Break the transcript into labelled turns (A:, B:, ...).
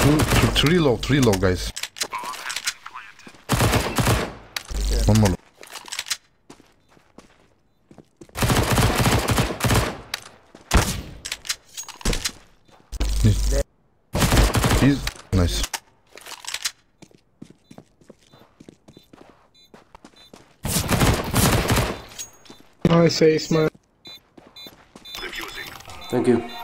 A: Three low, guys. One more. He's nice.
B: Nice ace, man.
C: Thank you.